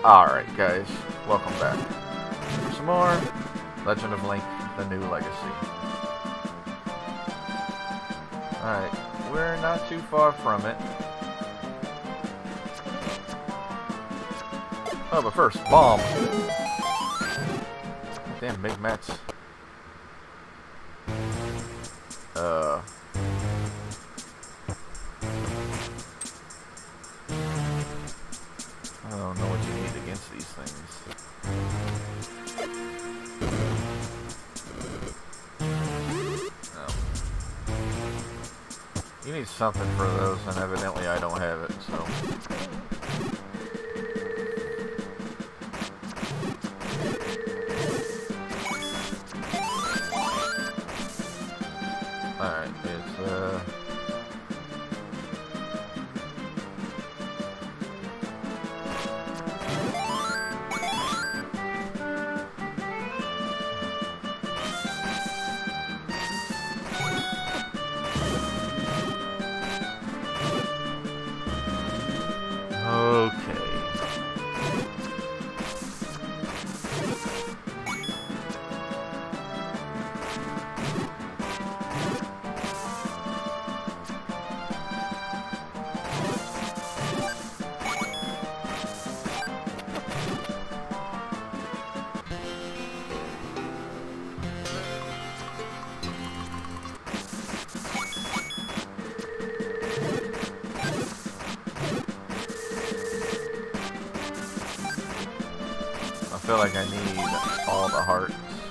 Alright guys, welcome back for some more Legend of Link, The New Legacy. Alright, we're not too far from it. Oh, but first, bomb! Damn, big mats. I don't know what you need against these things. No. You need something for those, and evidently I don't have it, so... Alright, it's, okay. I feel like I need all the hearts.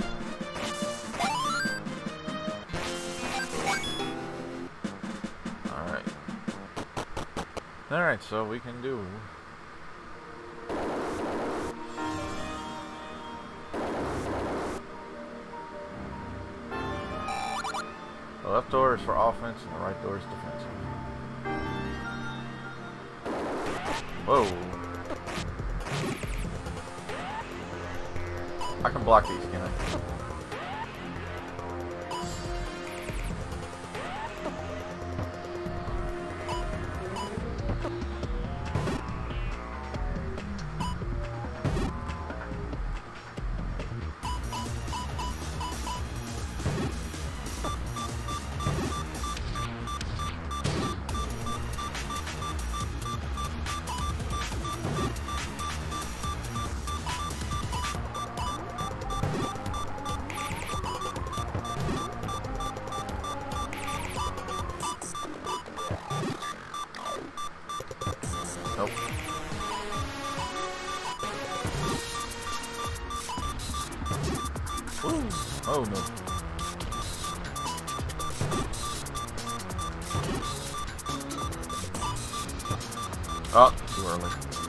Alright. Alright, so we can do... The left door is for offense and the right door is defensive. Whoa. I can block these, can I? Nope. Ooh. Oh no. Oh, too early.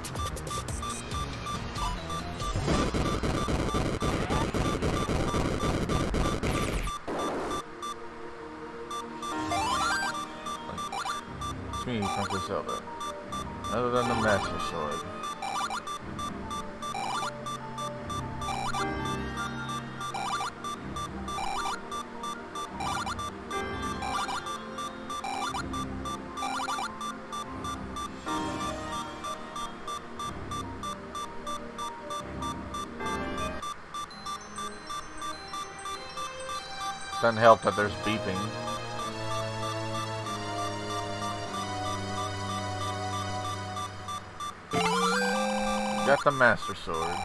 What's me, Frankly Zelda? Other than the Master Sword. Doesn't help that there's beeping. Got the Master Sword.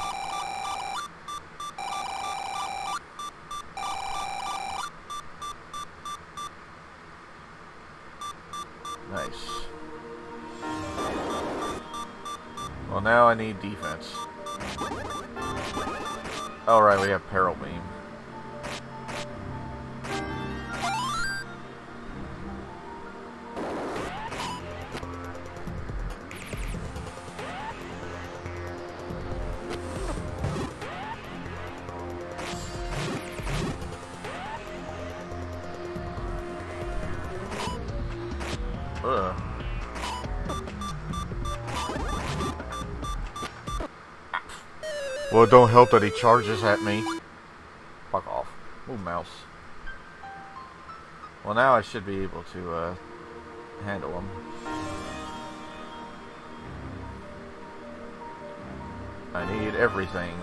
Nice. Well, now I need defense. Alright, we have Peril Beam. Well, it don't help that he charges at me. Fuck off. Ooh, mouse. Well, now I should be able to handle him. I need everything.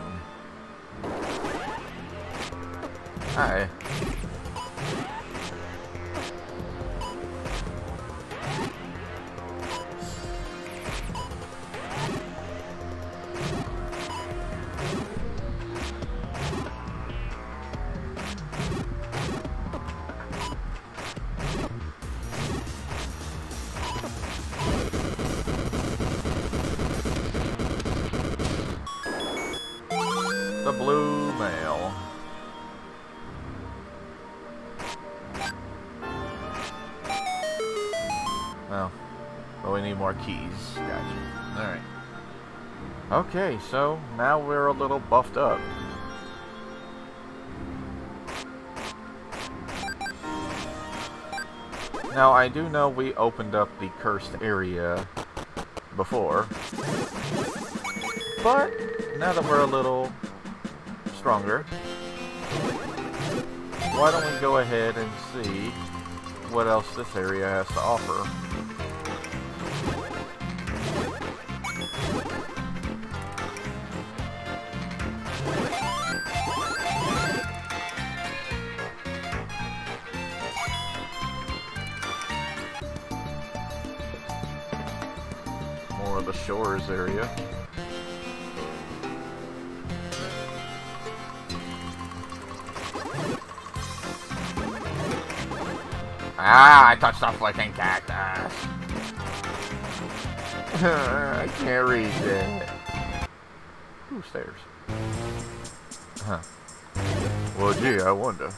Hi. The blue mail. Oh. Well, we need more keys. Gotcha. Alright. Okay, so now we're a little buffed up. Now, I do know we opened up the cursed area before. But, now that we're a little stronger, why don't we go ahead and see what else this area has to offer. More of the shores area. Ah, I touched a flicking cactus. I can't read it. Ooh, stairs. Huh. Well, gee, I wonder.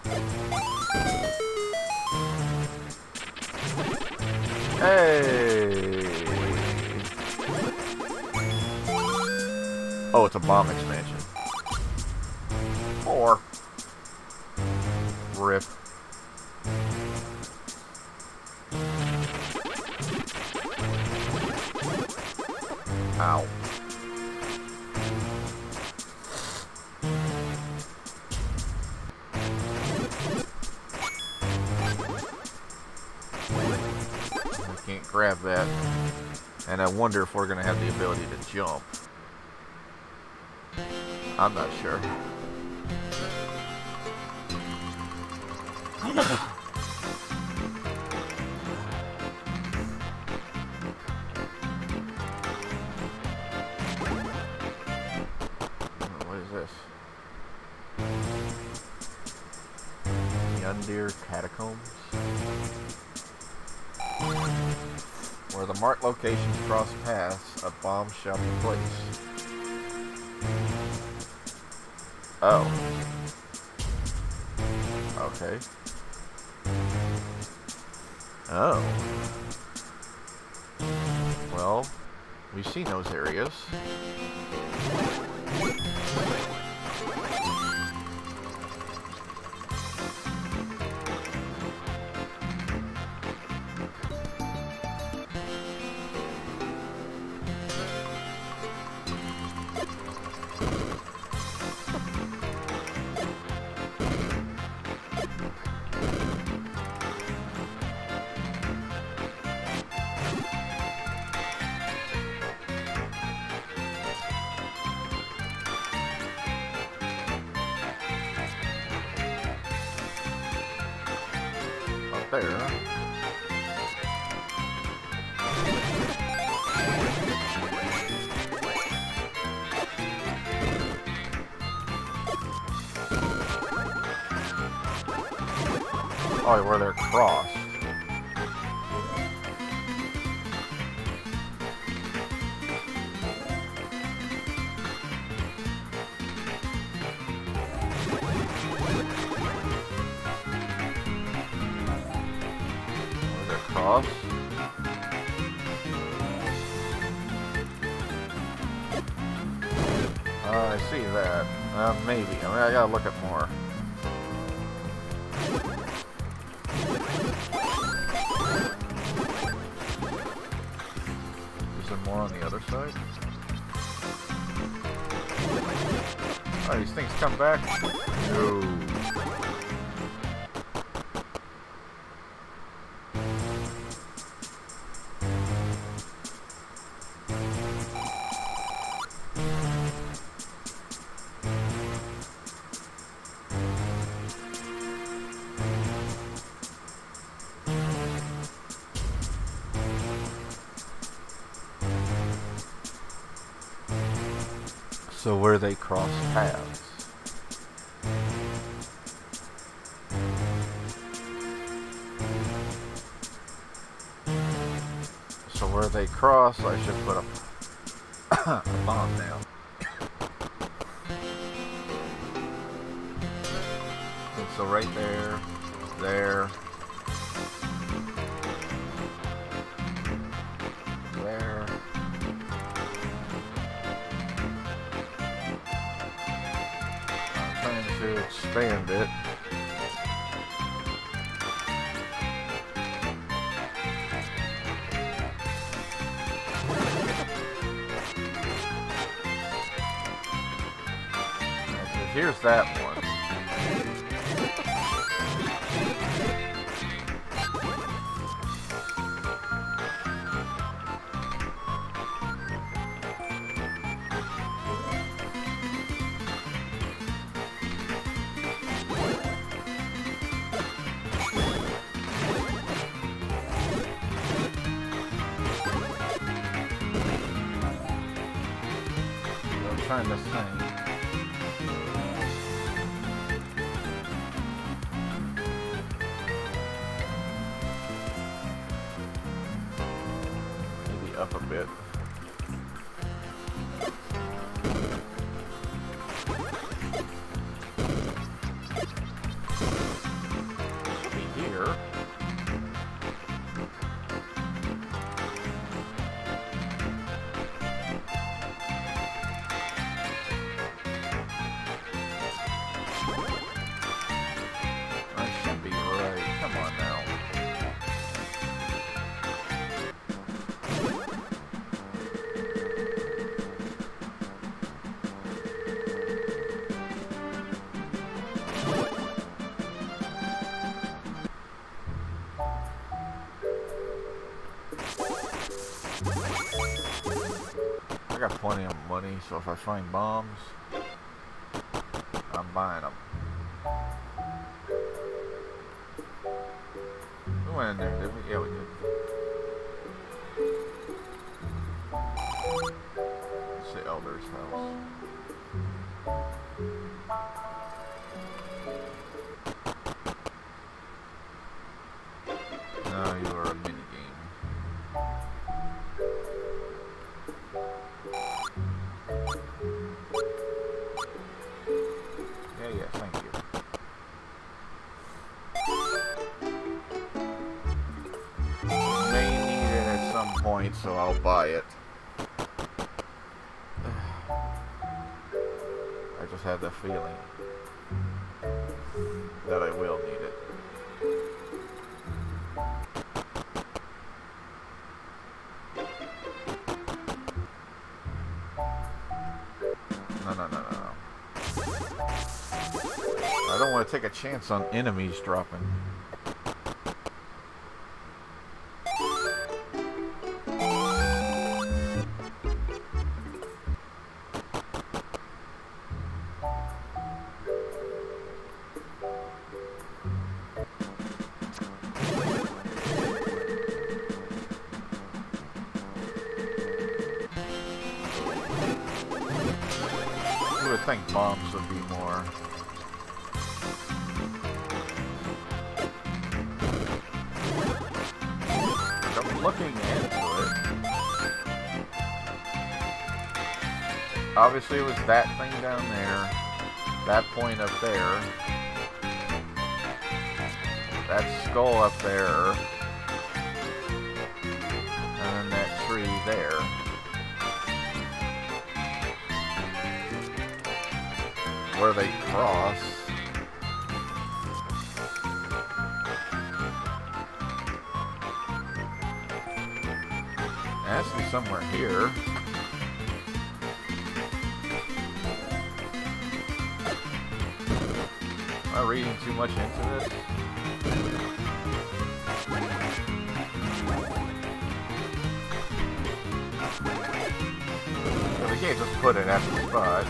Hey! Oh, it's a bomb expansion. Or rip. Ow. I can't grab that. And I wonder if we're going to have the ability to jump. I'm not sure. Deer Catacombs, where the marked locations cross paths, a bomb shall be placed. Oh. Okay. Oh. Well, we've seen those areas. There. Oh, where they're crossed. Cross. I see that. Maybe. I mean, I gotta look at more. Is there more on the other side? Oh, these things come back? No. So where they cross paths. So where they cross, I should put a bomb down. And so right there, there, there. I'm trying to expand it. Here's that one. I'm trying to think. Up a bit. Should be here. I should be right. Come on now. I got plenty of money, so if I find bombs, I'm buying them. We went in there, did we? Yeah, we did. It's the Elder's house. No, you are a mini game. Yeah, thank you. May need it at some point, so I'll buy it. I just have the feeling that I will need it. No. I don't want to take a chance on enemies dropping. I would think bombs would be more. I'm looking into it. Obviously it was that thing down there, that point up there, that skull up there, and then that tree there. Where they cross. It has to be somewhere here. Am I reading too much into this? Well, they can't just put it at the spot.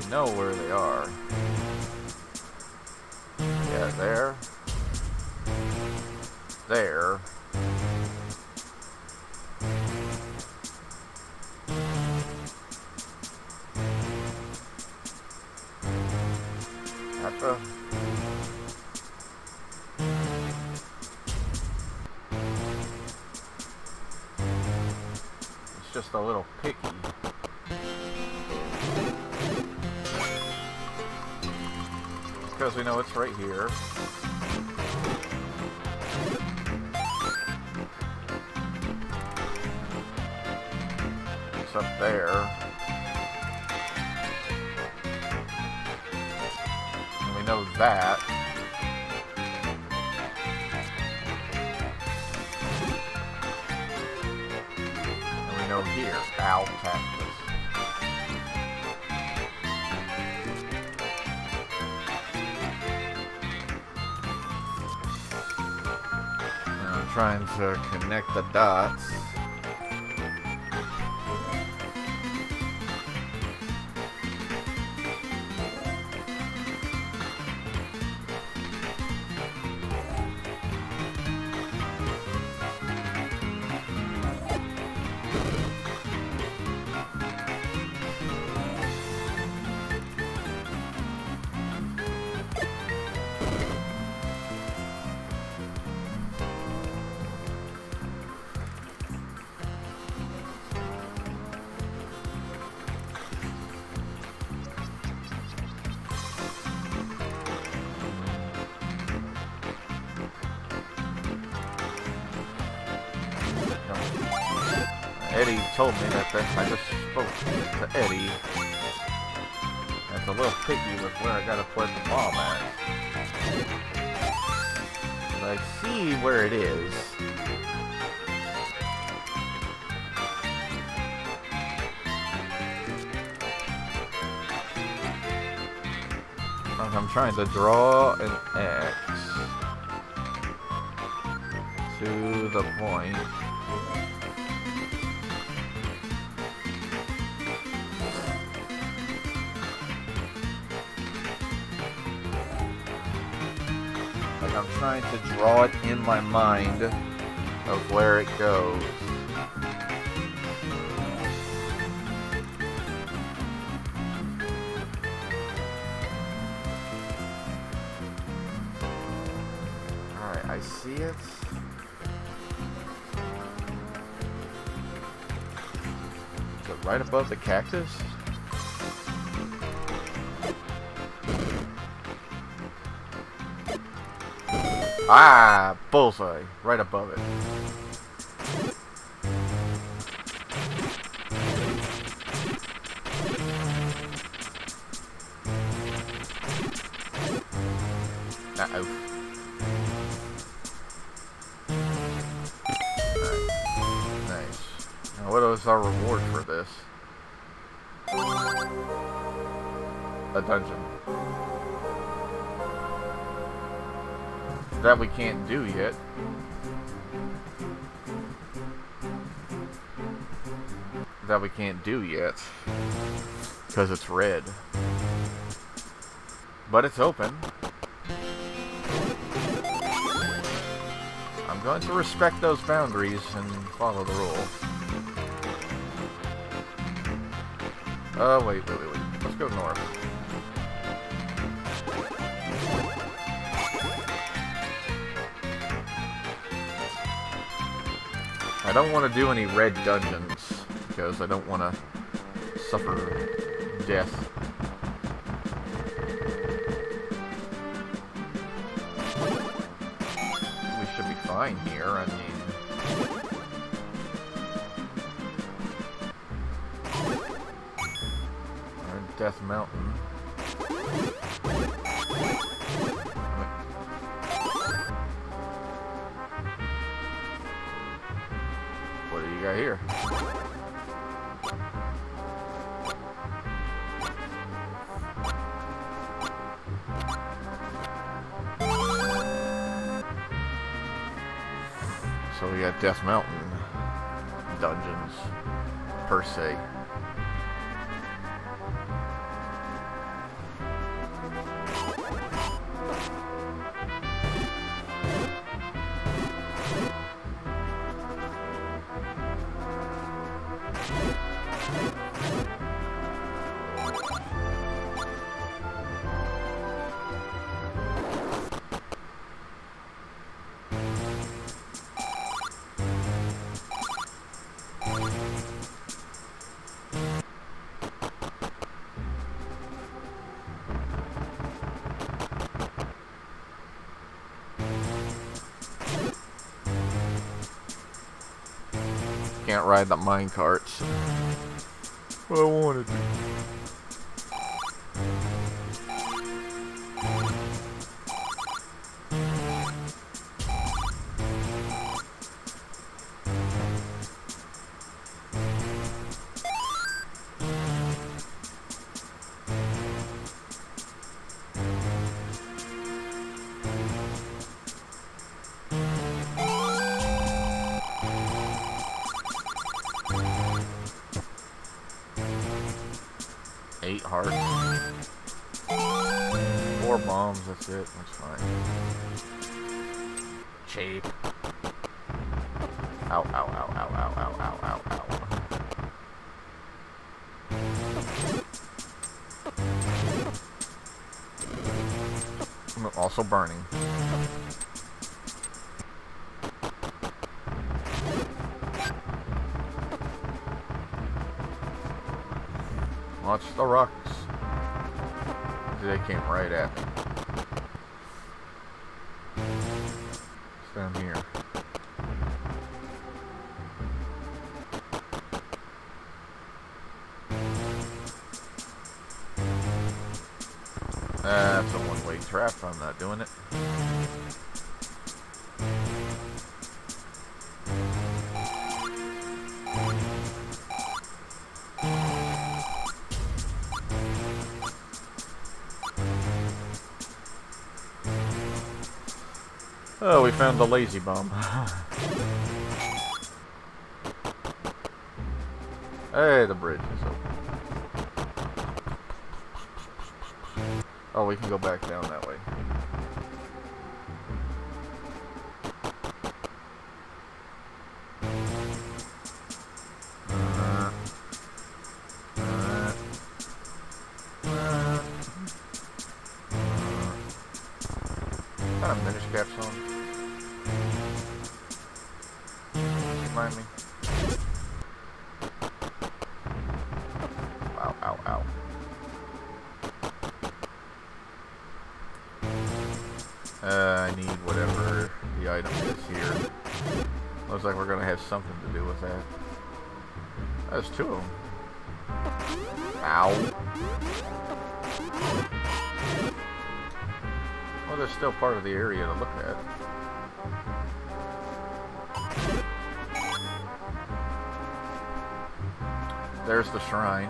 know where they are. Yeah, there. There. At the... It's just a little picky. Because we know it's right here. It's up there. And we know that. And we know here, owl cactus. Trying to connect the dots. Eddy told me that I just spoke to Eddy. That's a little picky with where I gotta put the bomb at. But I see where it is. I'm trying to draw an X to the point. I'm trying to draw it in my mind of where it goes. Alright, I see it. Is it right above the cactus? Ah, bullseye, right above it. Uh-oh. Nice. Now what is our reward for this? A dungeon. That we can't do yet. That we can't do yet. Because it's red. But it's open. I'm going to respect those boundaries and follow the rule. Wait. Let's go north. I don't want to do any red dungeons, because I don't want to suffer death. We should be fine here, I mean... We're in Death Mountain. What do you got here? So we got Death Mountain dungeons, per se. can't ride the mine carts. What I wanted to. Hearts. 4 bombs, that's it. That's fine. Cheap. Ow, ow, ow, ow, ow, ow, ow, ow, ow. I'm also burning. Watch the rocks. They came right at me. It's down here. That's a one-way trap. I'm not doing it. Oh, we found the lazy bomb. Hey, the bridge is open. Oh, we can go back down that way. Kind of minish cap song. Remind me. Ow, ow, ow. I need whatever the item is here. Looks like we're gonna have something to do with that. There's 2 of them. Ow. Well, there's still part of the area to look at. There's the shrine.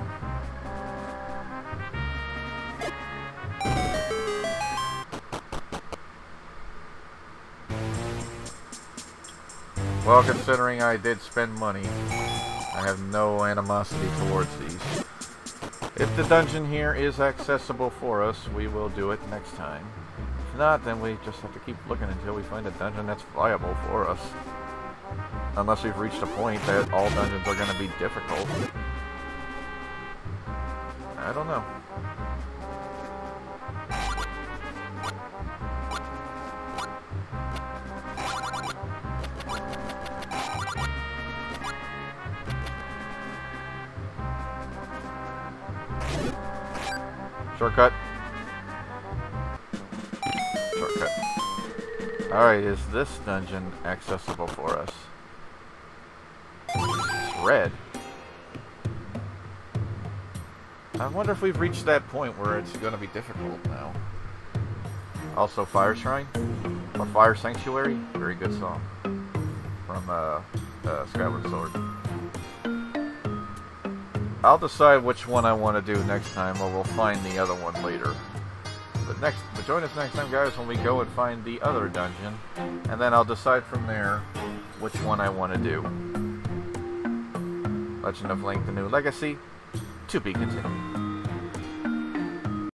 Well, considering I did spend money, I have no animosity towards these. If the dungeon here is accessible for us, we will do it next time. If not, then we just have to keep looking until we find a dungeon that's viable for us. Unless we've reached a point that all dungeons are going to be difficult. I don't know. Shortcut. Shortcut. Alright, is this dungeon accessible for us? It's red. I wonder if we've reached that point where it's going to be difficult now. Also, Fire Shrine. Or Fire Sanctuary. Very good song. From Skyward Sword. I'll decide which one I want to do next time, or we'll find the other one later. But join us next time, guys, when we go and find the other dungeon, and then I'll decide from there which one I want to do. Legend of Link: The New Legacy, to be continued.